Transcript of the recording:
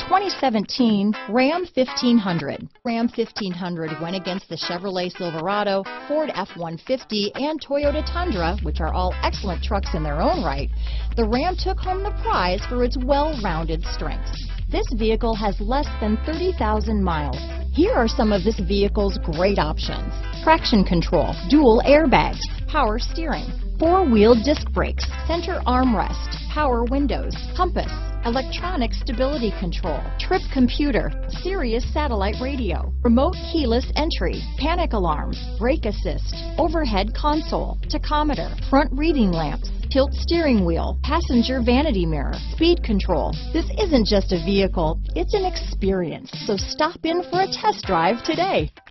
2017 Ram 1500. Ram 1500 went against the Chevrolet Silverado, Ford F-150, and Toyota Tundra, which are all excellent trucks in their own right. The Ram took home the prize for its well-rounded strengths. This vehicle has less than 30,000 miles. Here are some of this vehicle's great options: traction control, dual airbags, power steering, four-wheel disc brakes, center armrest, power windows, compass, electronic stability control, trip computer, Sirius satellite radio, remote keyless entry, panic alarm, brake assist, overhead console, tachometer, front reading lamps, tilt steering wheel, passenger vanity mirror, speed control. This isn't just a vehicle, it's an experience. So stop in for a test drive today.